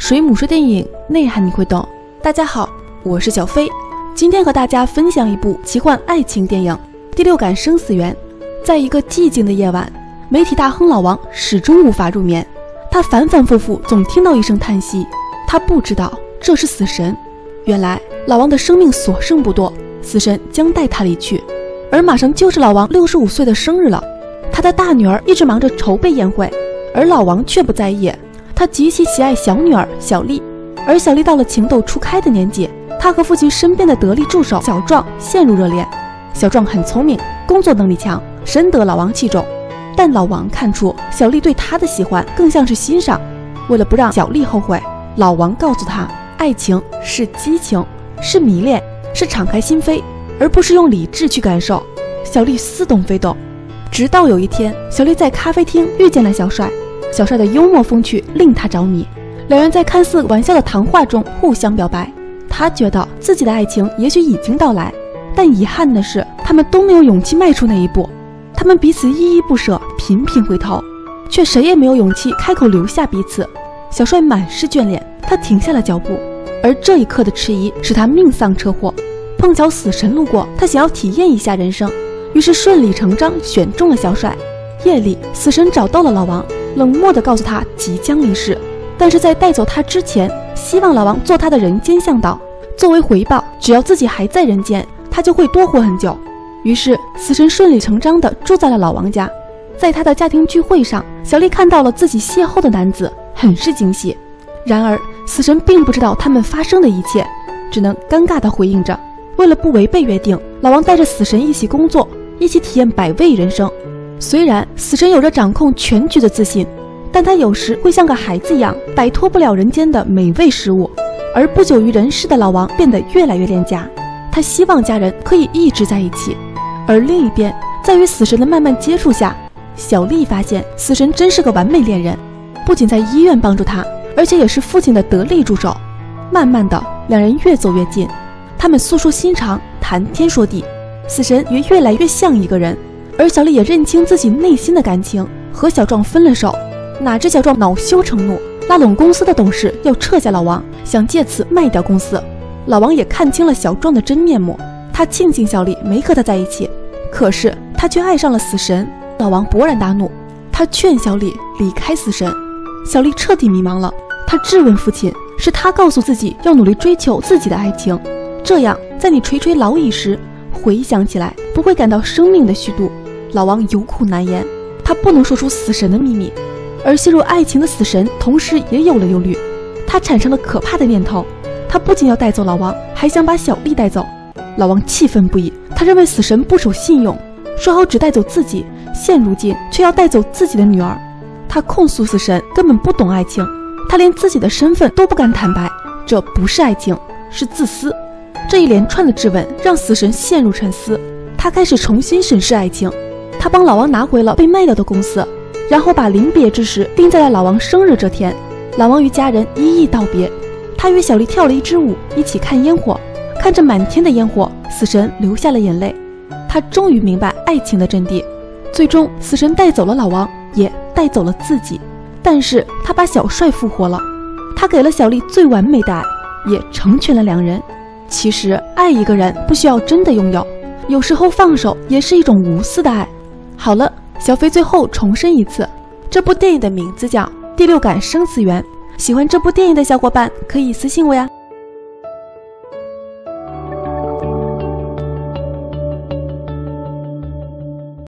水母说电影内涵你会懂。大家好，我是小飞，今天和大家分享一部奇幻爱情电影《第六感生死缘》。在一个寂静的夜晚，媒体大亨老王始终无法入眠，他反反复复总听到一声叹息，他不知道这是死神。原来老王的生命所剩不多，死神将带他离去，而马上就是老王65岁的生日了。他的大女儿一直忙着筹备宴会，而老王却不在意，他极其喜爱小女儿小丽。而小丽到了情窦初开的年纪，她和父亲身边的得力助手小壮陷入热恋。小壮很聪明，工作能力强，深得老王器重，但老王看出小丽对他的喜欢更像是欣赏。为了不让小丽后悔，老王告诉她，爱情是激情，是迷恋，是敞开心扉，而不是用理智去感受。小丽似懂非懂。直到有一天，小丽在咖啡厅遇见了小帅，小帅的幽默风趣令她着迷，两人在看似玩笑的谈话中互相表白。她觉得自己的爱情也许已经到来，但遗憾的是他们都没有勇气迈出那一步。他们彼此依依不舍，频频回头，却谁也没有勇气开口留下彼此。小帅满是眷恋，他停下了脚步，而这一刻的迟疑使他命丧车祸。碰巧死神路过，他想要体验一下人生，于是顺理成章选中了小帅。夜里，死神找到了老王，冷漠地告诉他即将离世，但是在带走他之前，希望老王做他的人间向导，作为回报，只要自己还在人间，他就会多活很久。于是死神顺理成章地住在了老王家。在他的家庭聚会上，小丽看到了自己邂逅的男子，很是惊喜。然而死神并不知道他们发生的一切，只能尴尬地回应着。为了不违背约定，老王带着死神一起工作，一起体验百味人生。虽然死神有着掌控全局的自信，但他有时会像个孩子一样，摆脱不了人间的美味食物。而不久于人世的老王变得越来越恋家，他希望家人可以一直在一起。而另一边，在与死神的慢慢接触下，小丽发现死神真是个完美恋人，不仅在医院帮助他，而且也是父亲的得力助手。慢慢的，两人越走越近，他们诉说心肠，谈天说地，死神也越来越像一个人。而小丽也认清自己内心的感情，和小壮分了手。哪知小壮恼羞成怒，拉拢公司的董事要撤下老王，想借此卖掉公司。老王也看清了小壮的真面目，他庆幸小丽没和他在一起，可是他却爱上了死神。老王勃然大怒，他劝小丽离开死神。小丽彻底迷茫了，她质问父亲，是他告诉自己要努力追求自己的爱情，这样在你垂垂老矣时，回想起来不会感到生命的虚度。老王有苦难言，他不能说出死神的秘密。而陷入爱情的死神同时也有了忧虑，他产生了可怕的念头，他不仅要带走老王，还想把小丽带走。老王气愤不已，他认为死神不守信用，说好只带走自己，现如今却要带走自己的女儿。他控诉死神根本不懂爱情，他连自己的身份都不敢坦白，这不是爱情，是自私。这一连串的质问让死神陷入沉思，他开始重新审视爱情。他帮老王拿回了被卖掉的公司，然后把临别之时定在了老王生日这天。老王与家人一一道别，他与小丽跳了一支舞，一起看烟火。看着满天的烟火，死神流下了眼泪。他终于明白爱情的真谛。最终死神带走了老王，也带走了自己，但是他把小帅复活了，他给了小丽最完美的爱，也成全了两人。其实爱一个人不需要真的拥有，有时候放手也是一种无私的爱。好了，小飞最后重申一次，这部电影的名字叫《第六感生死缘》。喜欢这部电影的小伙伴可以私信我呀。